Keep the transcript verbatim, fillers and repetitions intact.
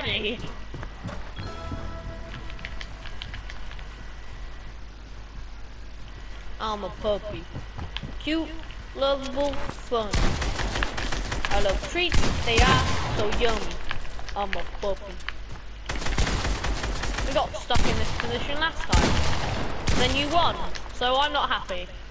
already. I'm a puppy. Cute, lovable, fun. I love treats, they are so yummy. I'm a puppy. We got stuck in this position last time. Then you won, so I'm not happy.